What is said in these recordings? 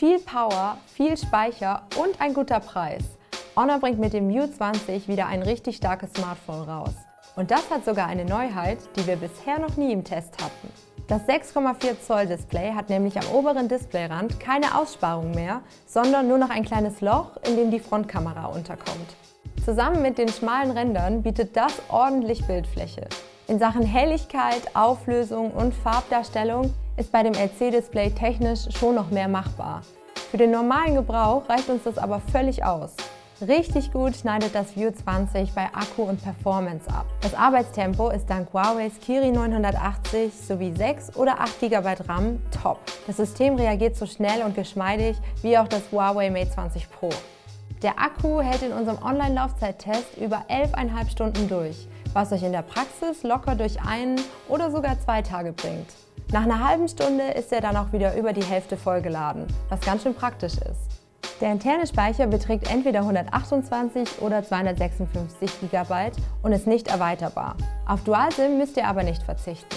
Viel Power, viel Speicher und ein guter Preis. Honor bringt mit dem View 20 wieder ein richtig starkes Smartphone raus. Und das hat sogar eine Neuheit, die wir bisher noch nie im Test hatten. Das 6,4 Zoll Display hat nämlich am oberen Displayrand keine Aussparung mehr, sondern nur noch ein kleines Loch, in dem die Frontkamera unterkommt. Zusammen mit den schmalen Rändern bietet das ordentlich Bildfläche. In Sachen Helligkeit, Auflösung und Farbdarstellung ist bei dem LC-Display technisch schon noch mehr machbar. Für den normalen Gebrauch reicht uns das aber völlig aus. Richtig gut schneidet das View 20 bei Akku und Performance ab. Das Arbeitstempo ist dank Huaweis Kirin 980 sowie 6 oder 8 GB RAM top. Das System reagiert so schnell und geschmeidig wie auch das Huawei Mate 20 Pro. Der Akku hält in unserem Online-Laufzeittest über 11,5 Stunden durch, was euch in der Praxis locker durch 1 oder sogar 2 Tage bringt. Nach einer halben Stunde ist er dann auch wieder über die Hälfte vollgeladen, was ganz schön praktisch ist. Der interne Speicher beträgt entweder 128 oder 256 GB und ist nicht erweiterbar. Auf Dual-SIM müsst ihr aber nicht verzichten.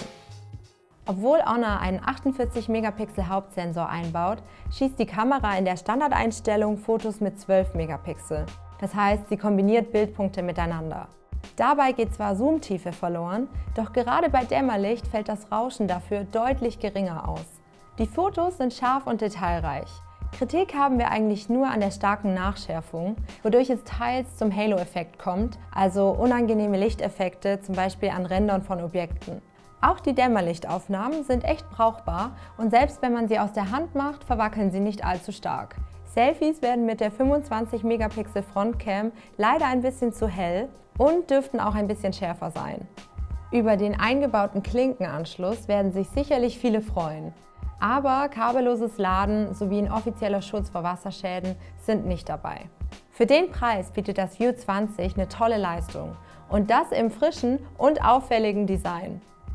Obwohl Honor einen 48-Megapixel Hauptsensor einbaut, schießt die Kamera in der Standardeinstellung Fotos mit 12 Megapixel. Das heißt, sie kombiniert Bildpunkte miteinander. Dabei geht zwar Zoomtiefe verloren, doch gerade bei Dämmerlicht fällt das Rauschen dafür deutlich geringer aus. Die Fotos sind scharf und detailreich. Kritik haben wir eigentlich nur an der starken Nachschärfung, wodurch es teils zum Halo-Effekt kommt, also unangenehme Lichteffekte, zum Beispiel an Rändern von Objekten. Auch die Dämmerlichtaufnahmen sind echt brauchbar und selbst wenn man sie aus der Hand macht, verwackeln sie nicht allzu stark. Selfies werden mit der 25 Megapixel Frontcam leider ein bisschen zu hell und dürften auch ein bisschen schärfer sein. Über den eingebauten Klinkenanschluss werden sich sicherlich viele freuen. Aber kabelloses Laden sowie ein offizieller Schutz vor Wasserschäden sind nicht dabei. Für den Preis bietet das View 20 eine tolle Leistung und das im frischen und auffälligen Design.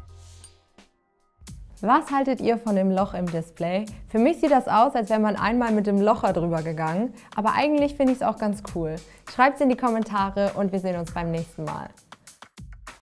Was haltet ihr von dem Loch im Display? Für mich sieht das aus, als wäre man einmal mit dem Locher drüber gegangen, aber eigentlich finde ich es auch ganz cool. Schreibt es in die Kommentare und wir sehen uns beim nächsten Mal.